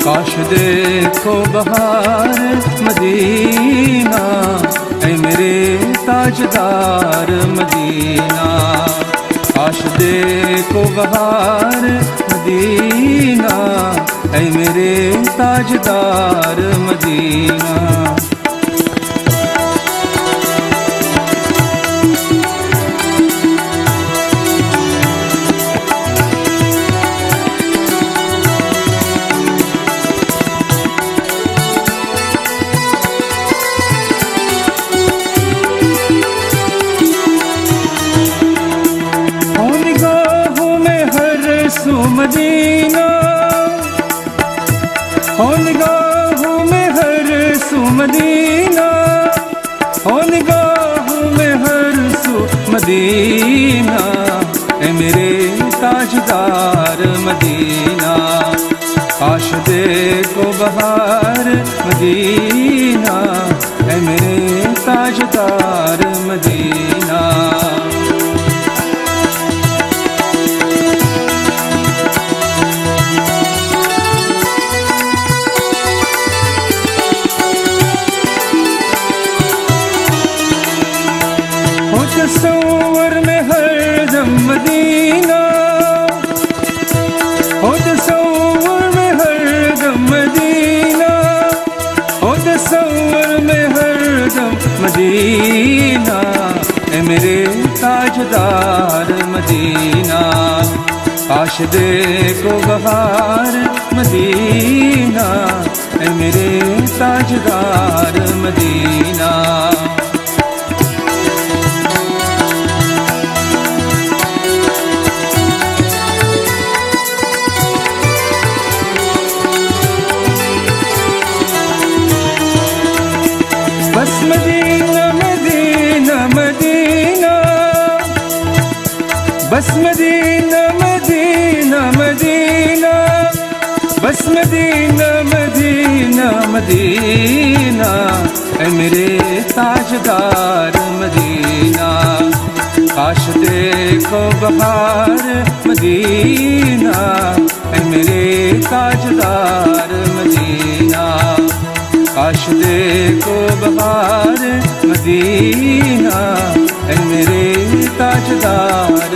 काश देखो बहार मदीना, ऐ मेरे ताजदार मदीना। काश देखो बहार मदीना, ऐ मेरे ताजदार मदीना। मदीना हो निगाहों में हर सू मदीना, हो निगाहों में हर सू मदीना, ऐ मेरे ताजदार मदीना। काश देखो बहार मदीना, ऐ मेरे ताजदार मदीना। तस्वर में हरदम मदीना, हो तस्वर में हरदम मदीना, हो तस्वर में हरदम मदीना, ऐ मेरे ताजदार मदीना। काश देखो बहार मदीना, ऐ मेरे ताजदार मदीना। बस मदीना मदीना मदीना, बस मदीना मदीना मदीना, बस मदीना मदीना मदीना, ऐ मेरे ताजदार मदीना। काश देखो बहार मदीना, ऐ मेरे ताजदार मदीना। काश देखो बहार मदीना, ऐ मेरे ताजदार